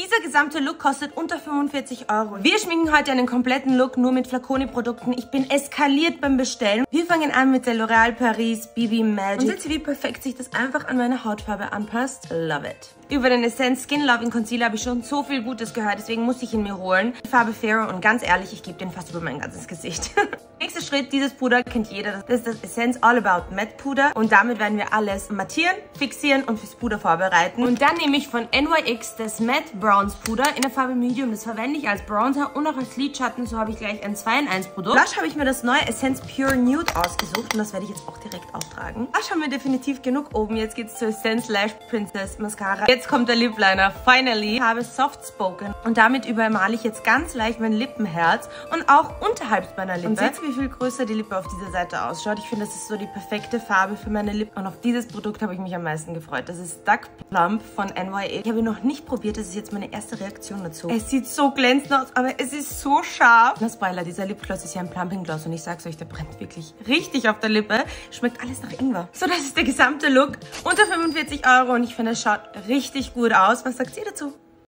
Dieser gesamte Look kostet unter 45 €. Wir schminken heute einen kompletten Look nur mit Flaconi-Produkten. Ich bin eskaliert beim Bestellen. Wir fangen an mit der L'Oréal Paris BB Magic. Und seht ihr, wie perfekt sich das einfach an meine Hautfarbe anpasst? Love it. Über den Essence Skin Loving Concealer habe ich schon so viel Gutes gehört, deswegen musste ich ihn mir holen. Die Farbe Fairer und ganz ehrlich, ich gebe den fast über mein ganzes Gesicht. Nächster Schritt, dieses Puder kennt jeder. Das ist das Essence All About Matte Puder und damit werden wir alles mattieren, fixieren und fürs Puder vorbereiten. Und dann nehme ich von NYX das Matte Bronze Puder in der Farbe Medium. Das verwende ich als Bronzer und auch als Lidschatten. So habe ich gleich ein 2-in-1 Produkt. Blush habe ich mir das neue Essence Pure Nude ausgesucht und das werde ich jetzt auch direkt auftragen. Blush haben wir definitiv genug oben. Jetzt geht es zur Essence Lash Princess Mascara. Jetzt kommt der Lip Liner. Finally. Ich habe Soft Spoken und damit übermale ich jetzt ganz leicht mein Lippenherz und auch unterhalb meiner Lippe. Und seht ihr, wie viel größer die Lippe auf dieser Seite ausschaut? Ich finde, das ist so die perfekte Farbe für meine Lippen und auf dieses Produkt habe ich mich am meisten gefreut. Das ist Duck Plump von NYX. Ich habe ihn noch nicht probiert. Das ist jetzt meine erste Reaktion dazu. Es sieht so glänzend aus, aber es ist so scharf. Das Spoiler, dieser Lipgloss ist ja ein Plumping Gloss und ich sag's euch, der brennt wirklich richtig auf der Lippe. Schmeckt alles nach Ingwer. So, das ist der gesamte Look. Unter 45 € und ich finde, es schaut richtig gut aus. Was sagt ihr dazu?